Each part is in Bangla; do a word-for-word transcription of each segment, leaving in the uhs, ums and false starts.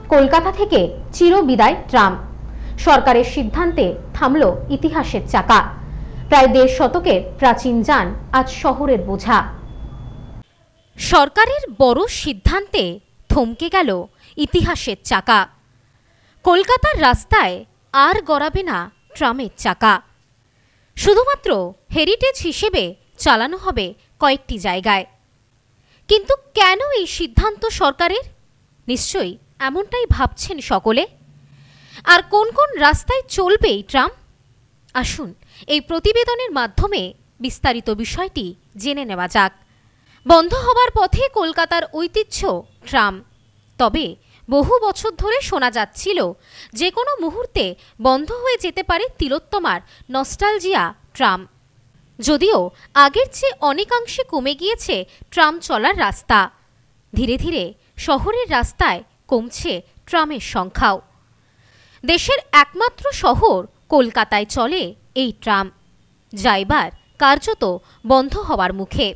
কলকাতা থেকে চিরবিদায় ট্রাম। সরকারের সিদ্ধান্তে থামল ইতিহাসের চাকা। প্রায় দেড় শতকের প্রাচীন যান আজ শহরের বোঝা। সরকারের বড় সিদ্ধান্তে থমকে গেল ইতিহাসের চাকা। কলকাতার রাস্তায় আর গড়াবে না ট্রামের চাকা। শুধুমাত্র হেরিটেজ হিসেবে চালানো হবে কয়েকটি জায়গায়। কিন্তু কেন এই সিদ্ধান্ত সরকারের? নিশ্চয়ই এমনটাই ভাবছেন সকলে। আর কোন কোন রাস্তায় চলবে এই ট্রাম? আসুন এই প্রতিবেদনের মাধ্যমে বিস্তারিত বিষয়টি জেনে নেওয়া যাক। বন্ধ হবার পথে কলকাতার ঐতিহ্য ট্রাম। তবে বহু বছর ধরে শোনা যাচ্ছিল যে কোনো মুহূর্তে বন্ধ হয়ে যেতে পারে তিলোত্তমার নস্টালজিয়া ট্রাম। যদিও আগের চেয়ে অনেকাংশে কমে গিয়েছে ট্রাম চলার রাস্তা। ধীরে ধীরে শহরের রাস্তায় কমছে ট্রামের সংখ্যাও। দেশের একমাত্র শহর কলকাতায় চলে এই ট্রাম, যা এবার কার্যত বন্ধ হওয়ার মুখে।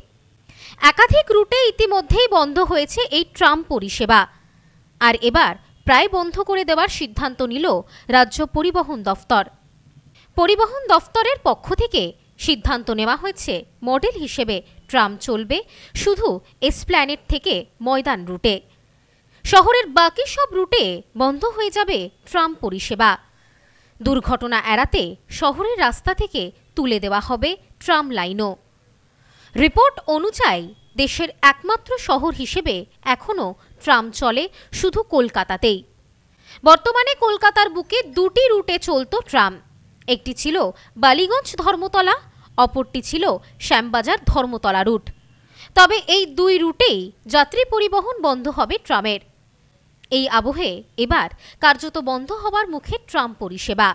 একাধিক রুটে ইতিমধ্যেই বন্ধ হয়েছে এই ট্রাম পরিষেবা। আর এবার প্রায় বন্ধ করে দেওয়ার সিদ্ধান্ত নিল রাজ্য পরিবহন দফতর। পরিবহন দফতরের পক্ষ থেকে সিদ্ধান্ত নেওয়া হয়েছে মডেল হিসেবে ট্রাম চলবে শুধু এসপ্ল্যানেড থেকে ময়দান রুটে। শহরের বাকি সব রুটে বন্ধ হয়ে যাবে ট্রাম পরিষেবা। দুর্ঘটনা এড়াতে শহরের রাস্তা থেকে তুলে দেওয়া হবে ট্রাম লাইনও। রিপোর্ট অনুযায়ী দেশের একমাত্র শহর হিসেবে এখনও ট্রাম চলে শুধু কলকাতাতেই। বর্তমানে কলকাতার বুকে দুটি রুটে চলত ট্রাম। একটি ছিল বালিগঞ্জ ধর্মতলা, অপরটি ছিল শ্যামবাজার ধর্মতলা রুট। তবে এই দুই রুটেই যাত্রী পরিবহন বন্ধ হবে ট্রামের। এই আবহে এবার কার্যত বন্ধ হবার মুখে ট্রাম পরিষেবা।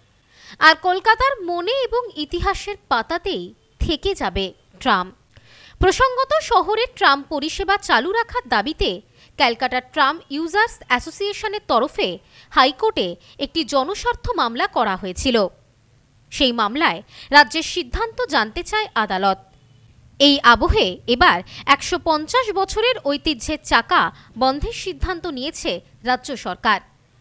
আর কলকাতার মনে এবং ইতিহাসের পাতাতেই থেকে যাবে ট্রাম। প্রসঙ্গত, শহরে ট্রাম পরিষেবা চালু রাখার দাবিতে ক্যালকাটা ট্রাম ইউজার্স অ্যাসোসিয়েশনের তরফে হাইকোর্টে একটি জনস্বার্থ মামলা করা হয়েছিল। সেই মামলায় রাজ্যের সিদ্ধান্ত জানতে চায় আদালত। এই আবহে এবার একশো পঞ্চাশ বছরের ঐতিহ্যের চাকা বন্ধের সিদ্ধান্ত নিয়েছে রাজ্য সরকার।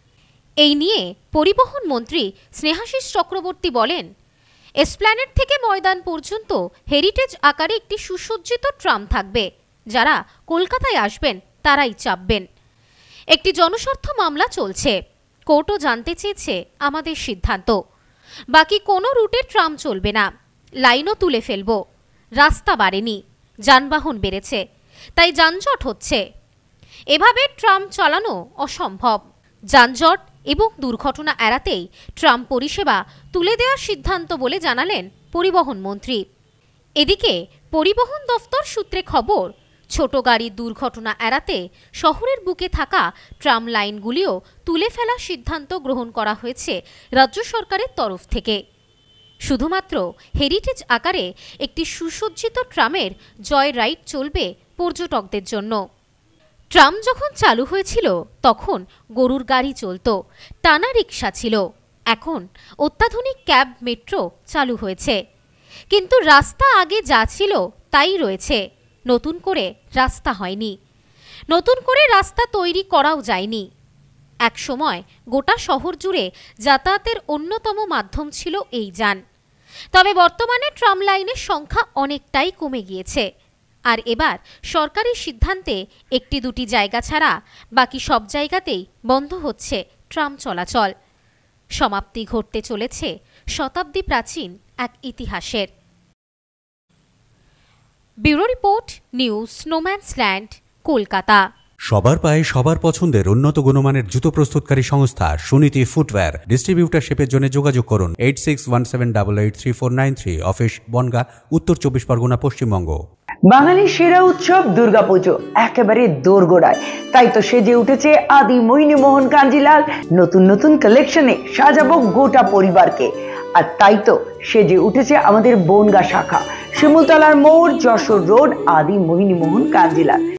এই নিয়ে পরিবহন মন্ত্রী স্নেহাশিস চক্রবর্তী বলেন, এসপ্ল্যানেড থেকে ময়দান পর্যন্ত হেরিটেজ আকারে একটি সুসজ্জিত ট্রাম থাকবে। যারা কলকাতায় আসবেন তারাই চাপবেন। একটি জনস্বার্থ মামলা চলছে। কোর্টও জানতে চেয়েছে আমাদের সিদ্ধান্ত। বাকি কোনো রুটে ট্রাম চলবে না। লাইনও তুলে ফেলব। রাস্তা বাড়েনি, যানবাহন বেড়েছে, তাই যানজট হচ্ছে। এভাবে ট্রাম চালানো অসম্ভব। যানজট এবং দুর্ঘটনা এড়াতেই ট্রাম পরিষেবা তুলে দেওয়ার সিদ্ধান্ত বলে জানালেন পরিবহন মন্ত্রী। এদিকে পরিবহন দফতর সূত্রে খবর, ছোট গাড়ির দুর্ঘটনা এড়াতে শহরের বুকে থাকা ট্রাম লাইনগুলিও তুলে ফেলার সিদ্ধান্ত গ্রহণ করা হয়েছে রাজ্য সরকারের তরফ থেকে। শুধুমাত্র হেরিটেজ আকারে একটি সুসজ্জিত ট্রামের জয় রাইড চলবে পর্যটকদের জন্য। ট্রাম যখন চালু হয়েছিল তখন গরুর গাড়ি চলত, টানা রিক্সা ছিল। এখন অত্যাধুনিক ক্যাব মেট্রো চালু হয়েছে। কিন্তু রাস্তা আগে যা ছিল তাই রয়েছে। নতুন করে রাস্তা হয়নি। নতুন করে রাস্তা তৈরি করাও যায়নি। এক সময় গোটা শহর জুড়ে যাতায়াতের অন্যতম মাধ্যম ছিল এই যান। তবে বর্তমানে ট্রাম লাইনের সংখ্যা অনেকটাই কমে গিয়েছে। আর এবার সরকারি সিদ্ধান্তে একটি দুটি জায়গা ছাড়া বাকি সব জায়গাতেই বন্ধ হচ্ছে ট্রাম চলাচল। সমাপ্তি ঘটতে চলেছে শতাব্দী প্রাচীন এক ইতিহাসের। ব্যুরো রিপোর্ট, নিউজ স্নোম্যান্সল্যান্ড, কলকাতা। সবার পায়ে সবার পছন্দের উন্নত গুণমানের জুতো প্রস্তুতকারী সংস্থা সুনীতি ফুটওয়্যার। ডিস্ট্রিবিউটারশিপের জন্য যোগাযোগ করুন eight six one seven double eight three four nine three. Office Bongaon, Uttar Chabbish Pargana, Paschimbanga. বাঙালির সেরা উৎসব দুর্গাপুজো একেবারে দোরগোড়ায়। তাই তো সেজে উঠেছে আদি মোহিনী মোহন কাঞ্জিলাল। নতুন নতুন কালেকশনে সাজাবো গোটা পরিবারকে। আর তাই তো সেজে উঠেছে আমাদের বনগা শাখা, শিমুলতলার মোড়, যশোর রোড, আদি মোহিনী মোহন কাঞ্জিলাল।